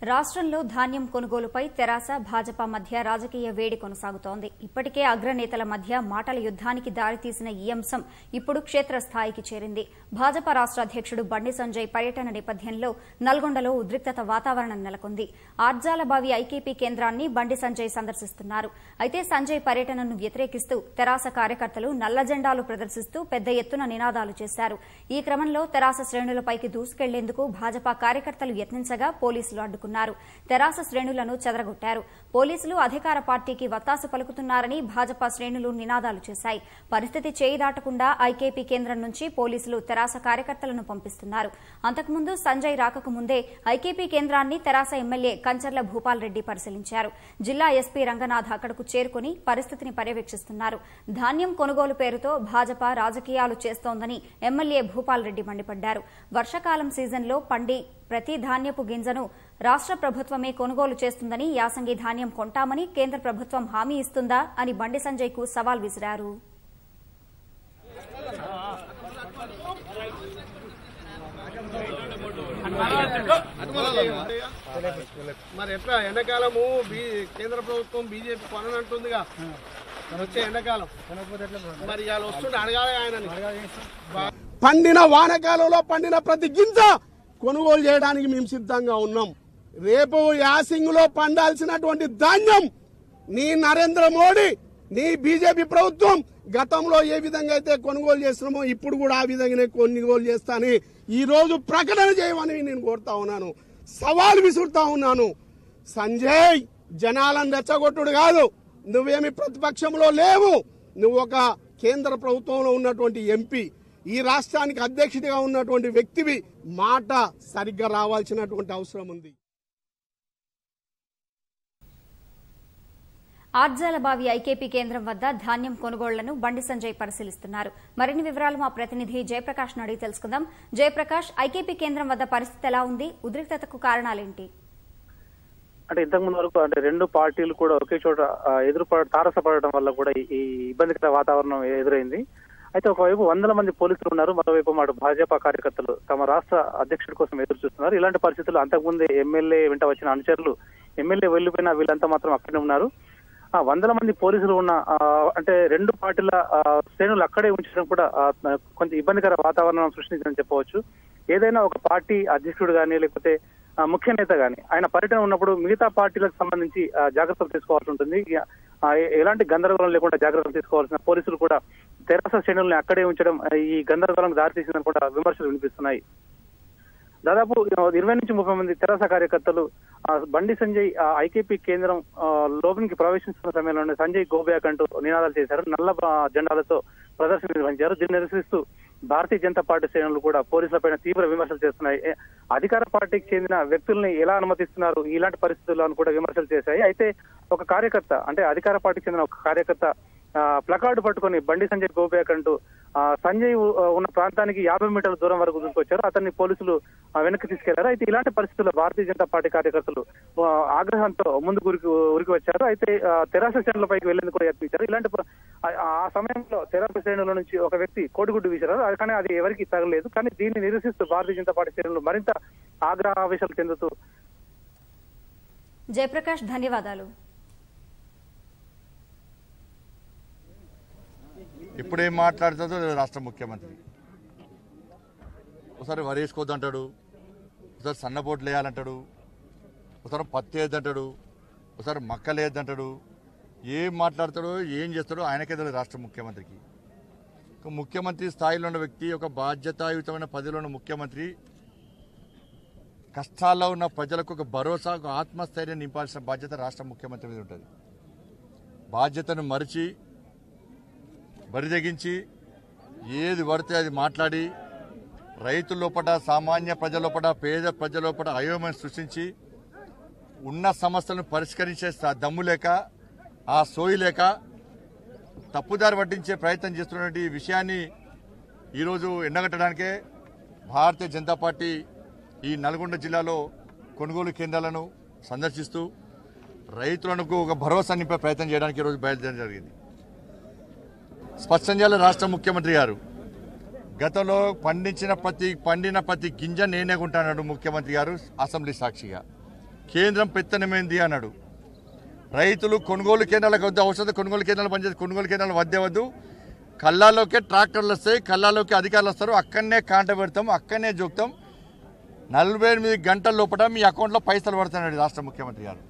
రాష్ట్రంలో ధాన్యం కొనుగోలుపై తెరాస భాజపా మధ్య రాజకీయ వేడి కొనసాగుతోంది. ఇప్పటికే అగ్రనేతల మధ్య మాటల యుద్ధానికి దారితీసిన ఈ అంశం ఇప్పుడు క్షేత్రస్థాయికి చేరింది. భాజపా రాష్ట్ర అధ్యక్షుడు బండి సంజయ్ పర్యటన నేపథ్యంలో నల్గొండలో ఉద్రిక్తత వాతావరణం నెలకొంది. ఆర్జాలబావి ఐకేపీ కేంద్రాన్ని బండి సంజయ్ సందర్శిస్తున్నారు. అయితే సంజయ్ పర్యటనను వ్యతిరేకిస్తూ తెరాస కార్యకర్తలు నల్ల జెండాలు ప్రదర్శిస్తూ పెద్ద ఎత్తున నినాదాలు చేశారు. ఈ క్రమంలో తెరాస శ్రేణులపైకి దూసుకెళ్లేందుకు భాజపా కార్యకర్తలు యత్నించగా పోలీసులు అడ్డుకున్నారు. తెరాస శ్రేణులను చెదరగొట్టారు. పోలీసులు అధికార పార్టీకి వత్తాసు పలుకుతున్నారని భాజపా శ్రేణులు నినాదాలు చేశాయి. పరిస్థితి చేయి దాటకుండా ఐకేపీ కేంద్రం నుంచి పోలీసులు తెరాస కార్యకర్తలను పంపిస్తున్నారు. అంతకుముందు సంజయ్ రాకకు ముందే ఐకేపీ కేంద్రాన్ని తెరాస ఎమ్మెల్యే కంచర్ల భూపాల్ రెడ్డి పరిశీలించారు. జిల్లా ఎస్పీ రంగనాథ్ అక్కడకు చేరుకుని పరిస్థితిని పర్యవేక్షిస్తున్నారు. ధాన్యం కొనుగోలు పేరుతో భాజపా రాజకీయాలు చేస్తోందని ఎమ్మెల్యే భూపాల్ రెడ్డి మండిపడ్డారు. వర్షాకాలం సీజన్లో పండి ప్రతి ధాన్యపు గింజను రాష్ట్ర ప్రభుత్వమే కొనుగోలు చేస్తుందని, యాసంగి ధాన్యం కొంటామని కేంద్ర ప్రభుత్వం హామీ ఇస్తుందా అని బండి సంజయ్ కు సవాల్ విసిరారు. మరి ఎట్లా ఎండాకాలము కేంద్ర ప్రభుత్వం బీజేపీ కొనంటుందిగా వచ్చే ఎండాకాలం మరి ఇవాళ వస్తుంటే అడగాలి ఆయన. పండిన వానకాలంలో పండిన ప్రతి గింజ కొనుగోలు చేయడానికి మేము సిద్ధంగా ఉన్నాం. రేపు యాసింగ్లో పండాల్సినటువంటి ధాన్యం నీ నరేంద్ర మోడీ, నీ బీజేపీ ప్రభుత్వం గతంలో ఏ విధంగా అయితే కొనుగోలు చేస్తున్నామో ఇప్పుడు కూడా ఆ విధంగానే కొనుగోలు చేస్తానని ఈ రోజు ప్రకటన చేయమని నేను కోరుతా ఉన్నాను, సవాల్ విసురుతా ఉన్నాను. సంజయ్, జనాలను రెచ్చగొట్టుడు కాదు, నువ్వేమి ప్రతిపక్షంలో లేవు, నువ్వు ఒక కేంద్ర ప్రభుత్వంలో ఉన్నటువంటి ఎంపీ, ఈ రాష్ట్రానికి అధ్యక్షుడిగా ఉన్నటువంటి వ్యక్తివి. మాట సరిగ్గా రావాల్సినటువంటి అవసరం ఉంది. ఆర్జాలబావి ఐకేపీ కేంద్రం వద్ద ధాన్యం కొనుగోళ్లను బండి సంజయ్ పరిశీలిస్తున్నారు. మరిన్ని వివరాలు మా ప్రతినిధి జయప్రకాష్ అడిగి తెలుసుకుందాం. జయప్రకాష్, ఐకేపీ కేంద్రం వద్ద పరిస్థితి ఎలా ఉంది? ఉద్రిక్తతకు కారణాలేంటి? అంటే ఇంతకుముందు వరకు అంటే రెండు పార్టీలు కూడా ఒకే చోట తారసపడడం వల్ల కూడా ఈ ఇబ్బందికర వాతావరణం ఎదురైంది. అయితే ఒకవైపు వందల మంది పోలీసులు ఉన్నారు, మరోవైపు మాట భాజపా కార్యకర్తలు తమ రాష్ట్ర అధ్యక్షుడి కోసం ఎదురు చూస్తున్నారు. ఇలాంటి పరిస్థితులు అంతకుముందే ఎమ్మెల్యే వెంట వచ్చిన అనుచరులు, ఎమ్మెల్యే వెళ్లిపోయిన వీళ్ళంతా మాత్రం అక్కడే ఉన్నారు. వందల మంది పోలీసులు ఉన్న అంటే రెండు పార్టీల శ్రేణులు అక్కడే ఉంచడం కూడా కొంచెం ఇబ్బందికర వాతావరణం సృష్టించని చెప్పవచ్చు. ఏదైనా ఒక పార్టీ అధ్యక్షుడు గానీ లేకపోతే ముఖ్య నేత గానీ ఆయన పర్యటన ఉన్నప్పుడు మిగతా పార్టీలకు సంబంధించి జాగ్రత్తలు తీసుకోవాల్సి ఉంటుంది. ఎలాంటి గందరగోళం లేకుండా జాగ్రత్తలు తీసుకోవాల్సిన పోలీసులు కూడా తెరాస శ్రేణుల్ని అక్కడే ఉంచడం ఈ గందరగోళం దారితీసిందని కూడా విమర్శలు వినిపిస్తున్నాయి. దాదాపు 20 నుంచి 30 మంది తెరాస కార్యకర్తలు బండి సంజయ్ ఐకేపీ కేంద్రం లోపలికి ప్రవేశిస్తున్న సమయంలోనే సంజయ్ గో బ్యాక్ అంటూ నినాదాలు చేశారు. నల్ల జెండాలతో ప్రదర్శన నిర్వహించారు. దీన్ని నిరసిస్తూ భారతీయ జనతా పార్టీ శ్రేణులు కూడా పోలీసులపైన తీవ్ర విమర్శలు చేస్తున్నాయి. అధికార పార్టీకి చెందిన వ్యక్తుల్ని ఎలా అనుమతిస్తున్నారు ఇలాంటి పరిస్థితుల్లో అని కూడా విమర్శలు చేశాయి. అయితే ఒక కార్యకర్త, అంటే అధికార పార్టీకి చెందిన ఒక కార్యకర్త ప్లకార్డు పట్టుకుని బండి సంజయ్ గో బ్యాక్ అంటూ సంజయ్ ఉన్న ప్రాంతానికి 50 మీటర్ల దూరం వరకు తీసుకొచ్చారు. అతన్ని పోలీసులు వెనక్కి తీసుకెళ్లారు. అయితే ఇలాంటి పరిస్థితుల్లో భారతీయ జనతా పార్టీ కార్యకర్తలు ఆగ్రహంతో ముందుకు ఉరికి వచ్చారు. అయితే తెరాస శ్రేణులపైకి వెళ్లేందుకు కూడా యత్నించారు. ఇలాంటి ఆ సమయంలో తెరాస శ్రేణుల నుంచి ఒక వ్యక్తి కోడిగుడ్డు వీశారు. కానీ అది ఎవరికి తగలేదు. కానీ దీన్ని నిరసిస్తూ భారతీయ జనతా పార్టీ శ్రేణులు మరింత ఆగ్రహావేశాలు చెందుతూ. జయప్రకాష్, ధన్యవాదాలు. ఇప్పుడేం మాట్లాడుతుందో రాష్ట్ర ముఖ్యమంత్రి ఒకసారి వరి వేసుకోవద్దంటాడు, ఒకసారి సన్నపోట్లు వేయాలంటాడు, ఒకసారి పత్తి వేద్దంటాడు, ఒకసారి మక్కలు వేద్దంటాడు. ఏం మాట్లాడతాడో ఏం చేస్తాడో ఆయనకే తెలియదు రాష్ట్ర ముఖ్యమంత్రికి. ఒక ముఖ్యమంత్రి స్థాయిలో ఉన్న వ్యక్తి, ఒక బాధ్యతాయుతమైన పదవిలో ఉన్న ముఖ్యమంత్రి కష్టాల్లో ఉన్న ప్రజలకు ఒక భరోసా, ఒక ఆత్మస్థైర్యం నింపాల్సిన బాధ్యత రాష్ట్ర ముఖ్యమంత్రి మీద ఉంటుంది. బాధ్యతను మరిచి బరిదెగించి ఏది పడితే అది మాట్లాడి రైతుల లోపల, సామాన్య ప్రజల లోపల, పేద ప్రజల లోపల అయోమయం సృష్టించి ఉన్న సమస్యలను పరిష్కరించే దమ్ము లేక, ఆ సోయి లేక తప్పుదారి పట్టించే ప్రయత్నం చేస్తున్నటువంటి ఈ విషయాన్ని ఈరోజు ఎండగట్టడానికే భారతీయ జనతా పార్టీ ఈ నల్గొండ జిల్లాలో కొనుగోలు కేంద్రాలను సందర్శిస్తూ రైతులకు ఒక భరోసా నింపే ప్రయత్నం చేయడానికి ఈరోజు బయలుదేరడం జరిగింది. స్పష్టం చేయాలి రాష్ట్ర ముఖ్యమంత్రి గారు, గతంలో పండిన ప్రతి గింజ నేనే కొంటానన్నాడు ముఖ్యమంత్రి గారు అసెంబ్లీ సాక్షిగా. కేంద్రం పెత్తనమైంది అన్నాడు. రైతులు కొనుగోలు కేంద్రాలకు వద్దు, ఔషధ కొనుగోలు కేంద్రాలు పనిచేసి కొనుగోలు కేంద్రాలు వద్దే వద్దు, కళ్ళాల్లోకే ట్రాక్టర్లు వస్తాయి, కళ్ళాల్లోకి అధికారులు వస్తారు, అక్కడనే కాంట పెడతాం, అక్కడనే జోక్తాం, 48 గంటల లోపల మీ అకౌంట్లో పైసలు పడుతున్నాడు రాష్ట్ర ముఖ్యమంత్రి గారు.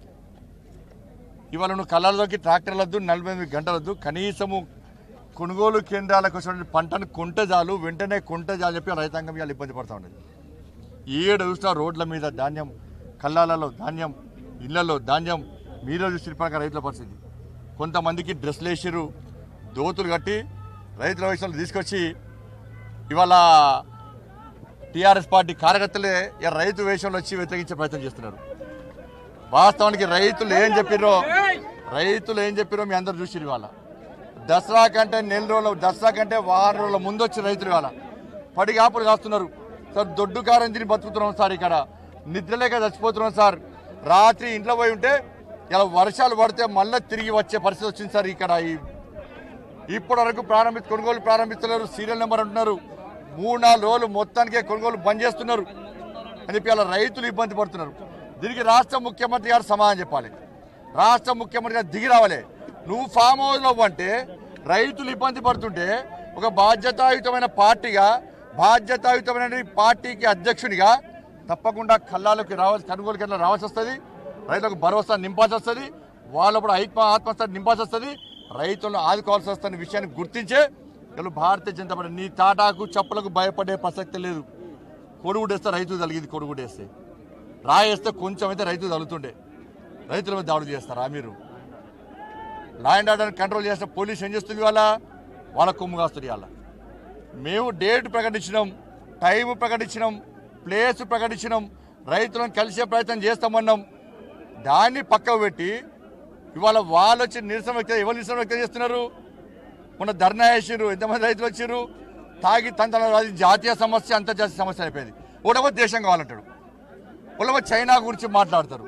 ఇవాళ నువ్వు కళ్ళాల్లోకి ట్రాక్టర్లు వద్దు, 48 గంటలు వద్దు, కనీసము కొనుగోలు కేంద్రాలకు వచ్చిన పంటను కొంటే చాలు, వెంటనే కొంటే చాలు చెప్పి రైతాంగం ఇవాళ ఇబ్బంది పడుతూ ఉండేది. ఏడు చూసినా రోడ్ల మీద ధాన్యం, కళ్ళాలలో ధాన్యం, ఇళ్లలో ధాన్యం, మీరే చూసిన ప్రకారం రైతుల పరిస్థితి. కొంతమందికి డ్రెస్లు వేసిరు, దోతులు కట్టి రైతుల వయసులో తీసుకొచ్చి ఇవాళ టీఆర్ఎస్ పార్టీ కార్యకర్తలే రైతు వేషంలో వచ్చి వ్యతిరేకించే ప్రయత్నం చేస్తున్నారు. వాస్తవానికి రైతులు ఏం చెప్పిరో మీ అందరూ చూసిరు. ఇవాళ దసరా కంటే నెల రోజులు, దసరా కంటే వారం రోజుల ముందు వచ్చి రైతులు ఇవాళ పడిగాపులు కాస్తున్నారు. సార్ దొడ్డు కారం తిని బతుకుతున్నాం సార్, ఇక్కడ నిద్రలేక చచ్చిపోతున్నాం సార్, రాత్రి ఇంట్లో పోయి ఉంటే ఇలా వర్షాలు పడితే మళ్ళీ తిరిగి వచ్చే పరిస్థితి వచ్చింది సార్. ఇక్కడ ఇప్పటి వరకు కొనుగోలు ప్రారంభిస్తున్నారు, సీరియల్ నెంబర్ అంటున్నారు, 3-4 రోజులు మొత్తానికే కొనుగోలు బంద్ చేస్తున్నారు అని చెప్పి అలా రైతులు ఇబ్బంది పడుతున్నారు. దీనికి రాష్ట్ర ముఖ్యమంత్రి గారు సమాధానం చెప్పాలి, రాష్ట్ర ముఖ్యమంత్రి గారు దిగి రావాలి. నువ్వు ఫామ్ హౌస్లో అంటే రైతులు ఇబ్బంది పడుతుంటే ఒక బాధ్యతాయుతమైన పార్టీగా, బాధ్యతాయుతమైన పార్టీకి అధ్యక్షునిగా తప్పకుండా కళ్ళాలోకి రావాల్సి, కొనుగోలు కేంద్రాలు రావాల్సి వస్తుంది, రైతులకు భరోసా నింపాల్సి వస్తుంది, వాళ్ళప్పుడు ఆత్మస్థైర్యం నింపాల్సి వస్తుంది, రైతులను ఆదుకోవాల్సి వస్తున్న విషయాన్ని గుర్తించే వీళ్ళు భారతీయ జనతా పార్టీ నీ తాటాకు చప్పులకు భయపడే ప్రసక్తి లేదు. కొడుగుడేస్తే రైతు తలిగింది, కొడుగుడేస్తే రాయేస్తే కొంచెం అయితే రైతు తగులుతుండే, రైతుల మీద దాడులు చేస్తారా మీరు? లా అండ్ ఆర్డర్ కంట్రోల్ చేసిన పోలీసు ఏం చేస్తుంది? వాళ్ళ కొమ్ము కాస్తుంది. వాళ్ళ మేము డేట్ ప్రకటించినాం, టైం ప్రకటించినాం, ప్లేస్ ప్రకటించినాం, రైతులను కలిసే ప్రయత్నం చేస్తామన్నాం. దాన్ని పక్కకు పెట్టి ఇవాళ వాళ్ళు వచ్చి నిరసన వ్యక్తం, ఎవరు నిరసన వ్యక్తం చేస్తున్నారు? మొన్న ధర్నా చేసిర్రు, ఎంతమంది రైతులు వచ్చారు, తాగి తంతన, అది జాతీయ సమస్య, అంతర్జాతీయ సమస్య అయిపోయింది. ఒకటేమో దేశం కావాలంటాడు, ఒకటేమో చైనా గురించి మాట్లాడతారు,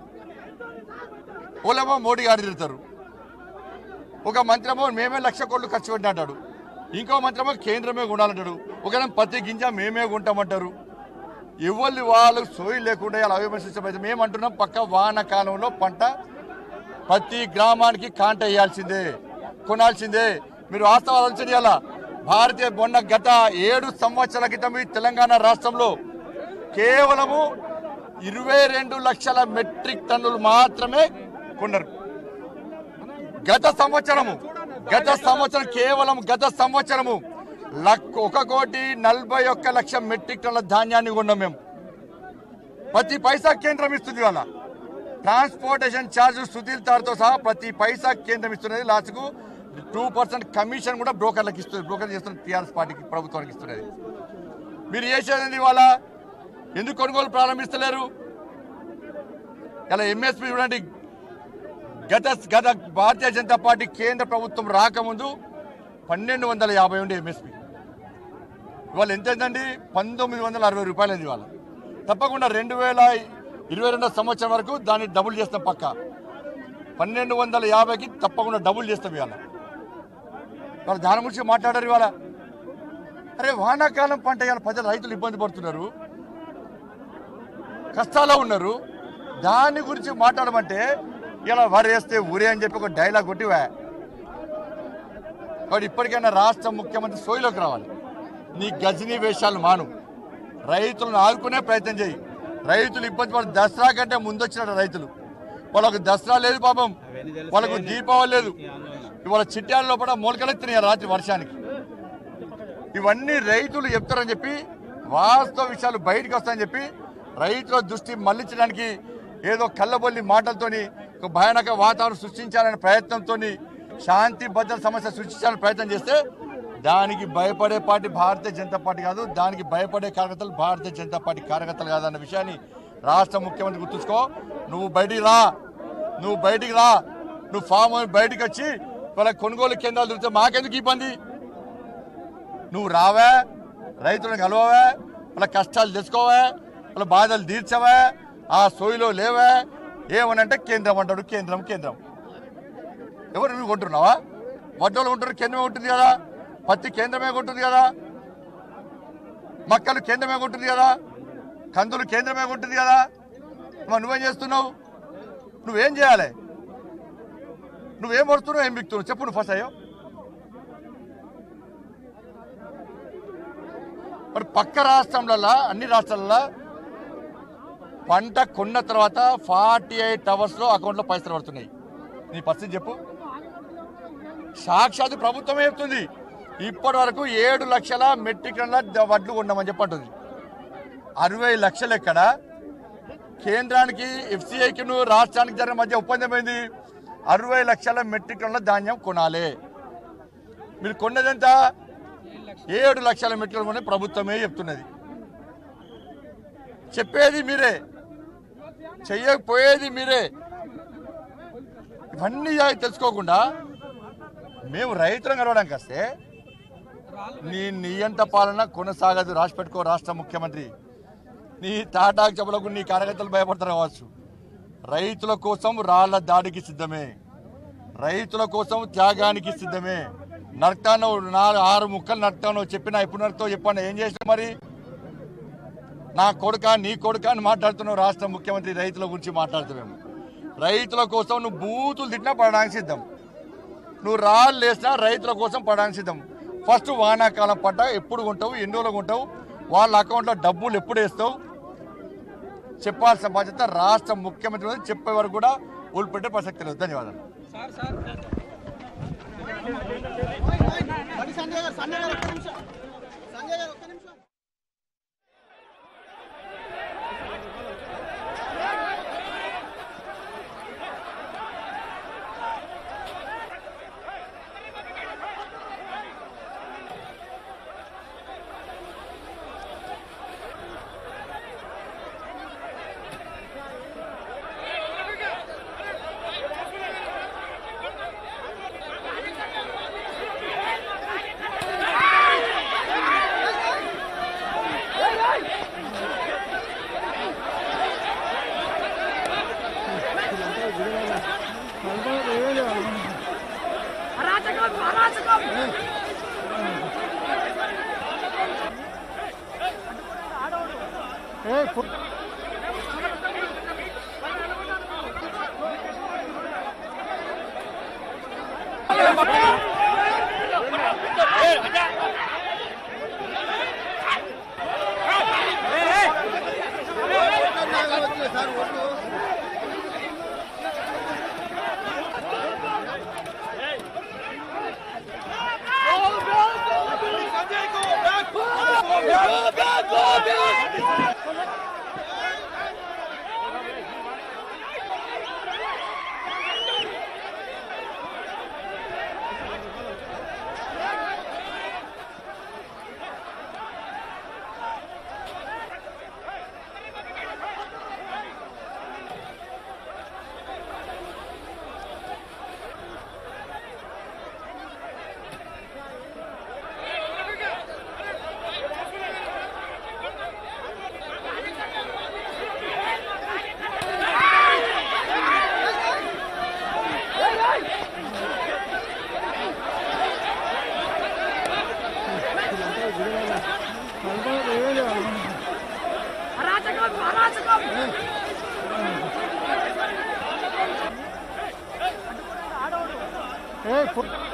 ఒకటేమో మోడీ గారు తిరుగుతారు, ఒక మంత్రమో మేమే 1,00,000 కోట్లు ఖర్చు పెట్టిన అంటాడు, ఇంకో మంత్రమో కేంద్రమే కొనాలంటాడు, ఒకరేమో ప్రతి గింజ మేమే కొంటామంటారు. ఎవరు వాళ్ళు సోయి లేకుండా ఇలా అవిమర్శించడం అయితే మేమంటున్నాం, పక్క వానాకాలంలో పంట ప్రతి గ్రామానికి కాంట వేయాల్సిందే, కొనాల్సిందే. మీరు వాస్తవాలు ఆలోచన భారతీయ మొన్న గత 7 సంవత్సరాల క్రితం ఈ తెలంగాణ రాష్ట్రంలో కేవలము 22 లక్షల మెట్రిక్ టన్నులు మాత్రమే కొన్నారు. గత సంవత్సరము కేవలం 1,41,00,000 మెట్రిక్ టన్నుల ధాన్యాన్ని కొన్నాం మేము. ప్రతి పైసా కేంద్రం ఇస్తుంది. వాళ్ళ ట్రాన్స్పోర్టేషన్ ఛార్జ్ సుధీల్ తార్తో సహా ప్రతి పైసా కేంద్రం ఇస్తున్నది. లాస్ట్కు 2% కమిషన్ కూడా బ్రోకర్లకు ఇస్తుంది. బ్రోకర్ చేస్తున్న టీఆర్ఎస్ పార్టీకి, ప్రభుత్వానికి ఇస్తున్నది. మీరు చేసేది వాళ్ళ ఎందుకు కొనుగోలు ప్రారంభిస్తలేరు? ఇలా ఎంఎస్పీ చూడండి, గత భారతీయ జనతా పార్టీ కేంద్ర ప్రభుత్వం రాకముందు 1,250 ఉండే ఎంఎస్పీ. ఇవాళ ఎంతైందండి? 1,960 రూపాయలు అయింది. ఇవాళ తప్పకుండా 2022 సంవత్సరం వరకు దాన్ని డబుల్ చేస్తాం. పక్క 1,250కి తప్పకుండా డబుల్ చేస్తాం. ఇవాళ దాని గురించి మాట్లాడారు. ఇవాళ అరే వానాకాలం పంట, ఇవాళ ప్రజలు రైతులు ఇబ్బంది పడుతున్నారు, కష్టాల్లో ఉన్నారు, దాని గురించి మాట్లాడమంటే ఇలా వరేస్తే ఊరే అని చెప్పి ఒక డైలాగ్ కొట్టివా. కాబట్టి ఇప్పటికైనా రాష్ట్ర ముఖ్యమంత్రి సోయిలోకి రావాలి. నీ గజనీ వేషాలు మాను, రైతులను ఆదుకునే ప్రయత్నం చేయి. రైతులు ఇబ్బంది పడి దసరా కంటే ముందు వచ్చినట్టు రైతులు, వాళ్ళకు దసరా లేదు పాపం, వాళ్ళకు దీపావళి లేదు. ఇవాళ చిట్యాలలో కూడా మొలకలెత్తున్నాయి రాత్రి వర్షానికి. ఇవన్నీ రైతులు చెప్తారని చెప్పి, వాస్తవ విషయాలు బయటకు వస్తాయని చెప్పి రైతుల దృష్టి మళ్లించడానికి ఏదో కళ్ళబొల్లి మాటలతోని ఒక భయానక వాతావరణం సృష్టించాలనే ప్రయత్నంతో, శాంతి భద్రత సమస్య సృష్టించాలని ప్రయత్నం చేస్తే దానికి భయపడే పార్టీ భారతీయ జనతా పార్టీ కాదు, దానికి భయపడే కార్యకర్తలు భారతీయ జనతా పార్టీ కార్యకర్తలు కాదన్న విషయాన్ని రాష్ట్ర ముఖ్యమంత్రి గుర్తుంచుకో. నువ్వు బయటికి రా, నువ్వు ఫామ్ బయటికి వచ్చి వాళ్ళ కొనుగోలు కేంద్రాలు తిరిగితే మాకెందుకు ఇబ్బంది? నువ్వు రావా, రైతులను కలవవా, వాళ్ళ కష్టాలు తెలుసుకోవా, వాళ్ళ బాధలు తీర్చవా, ఆ సోయిలో లేవా? ఏమనంటే కేంద్రం అంటాడు. కేంద్రం ఎవరు? నువ్వు కొంటున్నావా? వడ్డోళ్ళు కొంటారు, కేంద్రమే ఉంటుంది కదా, పత్తి కేంద్రమే కొంటుంది కదా, మక్కలు కేంద్రమే కొంటుంది కదా, కందులు కేంద్రమే కొంటుంది కదా, నువ్వేం చేస్తున్నావు? నువ్వేం చేయాలి? నువ్వేం పడుతున్నావు, ఏం బిక్తున్నావు చెప్పు. నువ్వు ఫస్ట్ అయ్యో మరి పక్క రాష్ట్రంలలో అన్ని రాష్ట్రాలలో పంట కొన్న తర్వాత 48 అవర్స్లో అకౌంట్లో పైసలు పడుతున్నాయి. నీ పరిస్థితి చెప్పు. సాక్షాత్ ప్రభుత్వమే చెప్తుంది ఇప్పటి వరకు 7 లక్షల మెట్రిక్ టన్నుల వడ్లు కొన్నామని చెప్పంటుంది. 60 లక్షలు ఎక్కడ? కేంద్రానికి FCIకి రాష్ట్రానికి జరిగిన మధ్య ఒప్పందం ఏంది? 60 లక్షల మెట్రిక్ టన్నుల ధాన్యం కొనాలి. మీరు కొన్నదెంత? 7 లక్షల మెట్రిక్ టన్నులు ప్రభుత్వమే చెప్తున్నది. చెప్పేది మీరే, చెయ్యకపోయేది మీరే. ఇవన్నీ తెలుసుకోకుండా మేము రైతులను కలవడానికి వస్తే నీ నియంత పాలన కొనసాగదు. రాసి పెట్టుకో రాష్ట్ర ముఖ్యమంత్రి. నీ తాటాకు చెప్పులకు నీ కార్యకర్తలు భయపడతారు కావచ్చు. రైతుల కోసం రాళ్ల దాడికి సిద్ధమే, రైతుల కోసం త్యాగానికి సిద్ధమే. నడతాను 6 ముక్కలు నడతాను చెప్పినా ఎప్పుడు నడుతావు చెప్పాను. ఏం చేసినా మరి? నా కొడుక నీ కొడుక అని మాట్లాడుతున్నావు రాష్ట్ర ముఖ్యమంత్రి. రైతుల గురించి మాట్లాడుతున్నాము. రైతుల కోసం నువ్వు బూతులు తిట్టినా పడడానికి సిద్ధం, నువ్వు రాళ్ళు వేసినా రైతుల కోసం పడడానికి సిద్ధం. ఫస్ట్ వానాకాలం పంట ఎప్పుడు కొంటావు, ఎన్ని రోజులు కొంటావు, వాళ్ళ అకౌంట్లో డబ్బులు ఎప్పుడు వేస్తావు చెప్పాల్సిన బాధ్యత రాష్ట్ర ముఖ్యమంత్రి. చెప్పే వరకు కూడా ఊళ్ళపెట్టే ప్రసక్తి లేదు. ధన్యవాదాలు. Hey,